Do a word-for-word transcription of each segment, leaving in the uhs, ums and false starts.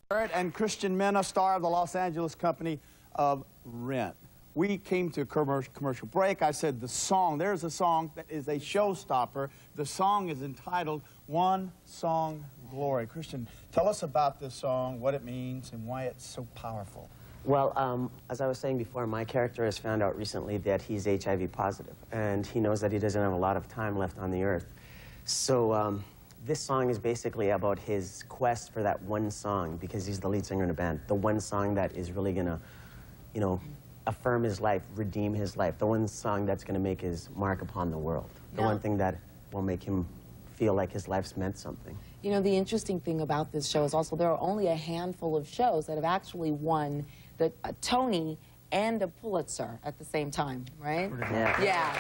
And Christian Mena, star of the Los Angeles company of Rent. We came to a commercial, commercial break. I said the song, there's a song that is a showstopper. The song is entitled One Song Glory. Christian, tell us about this song, what it means, and why it's so powerful. Well, um, as I was saying before, my character has found out recently that he's H I V positive, and he knows that he doesn't have a lot of time left on the earth. So um, this song is basically about his quest for that one song, because he's the lead singer in a band, the one song that is really going to, you know, affirm his life, redeem his life, the one song that's going to make his mark upon the world, the now, one thing that will make him feel like his life's meant something. You know, the interesting thing about this show is also there are only a handful of shows that have actually won the a Tony and a Pulitzer at the same time, right? Yeah. Yeah.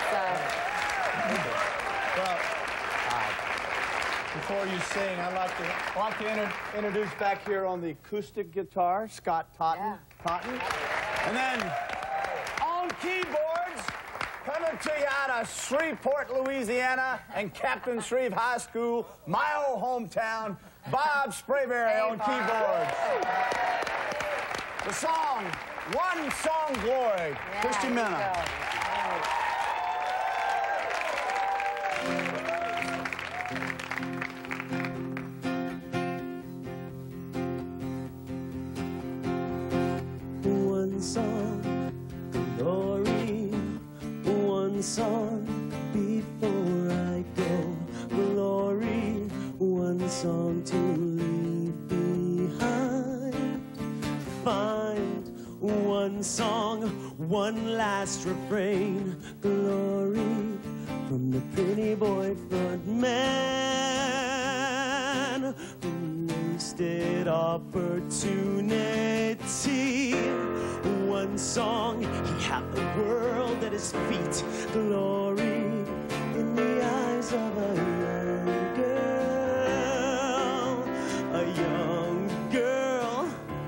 So. Well, uh, before you sing, I'd like to, I'd like to inter introduce back here on the acoustic guitar, Scott Totten. Yeah. Totten. And then on keyboards, coming to you out of Shreveport, Louisiana, and Captain Shreve High School, my old hometown, Bob Sprayberry hey, on Bob. keyboards. The song, One Song Glory, yeah, Christian Mena. One song, glory, one song before I go, glory, one song to leave behind. Find one song, one last refrain, glory, from the pretty boy front man. Wasted opportunity. One song, he had the world at his feet. Glory in the eyes of a young girl. A young girl.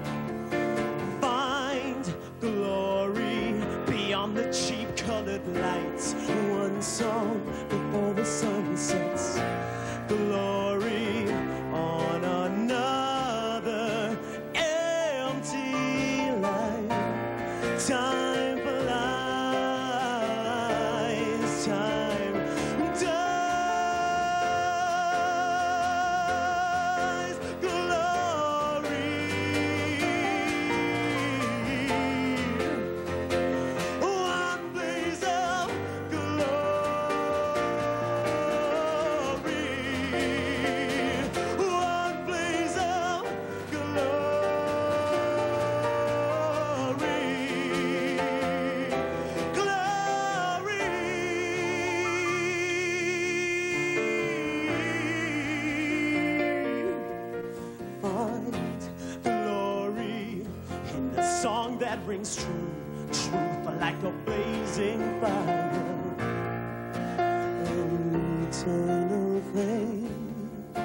Find glory beyond the cheap colored lights. One song before the sun sets. Glory on another empty life. Time flies, time dies. Glory, one blaze of glory, one blaze of glory. Song that rings true, truth like a blazing fire, an eternal flame.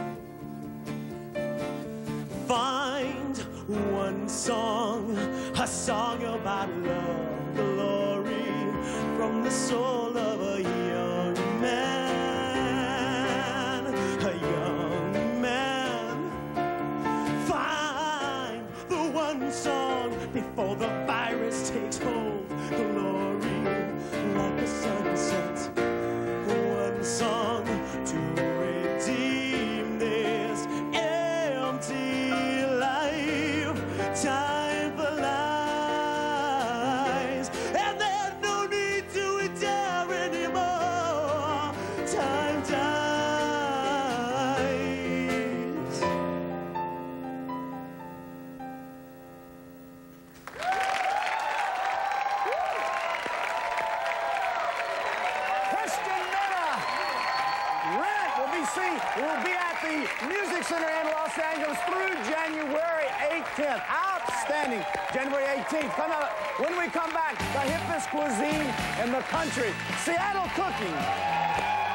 Find one song, a song about love, glory, from the soul of a young man, a young man. Find the one song before the virus takes hold, glory like the sunset. One song to redeem this empty life. Time flies, and there's no need to endure anymore. Time dies. We'll be at the Music Center in Los Angeles through January eighteenth. Outstanding. January eighteenth. Come out. When we come back, the hippest cuisine in the country, Seattle cooking.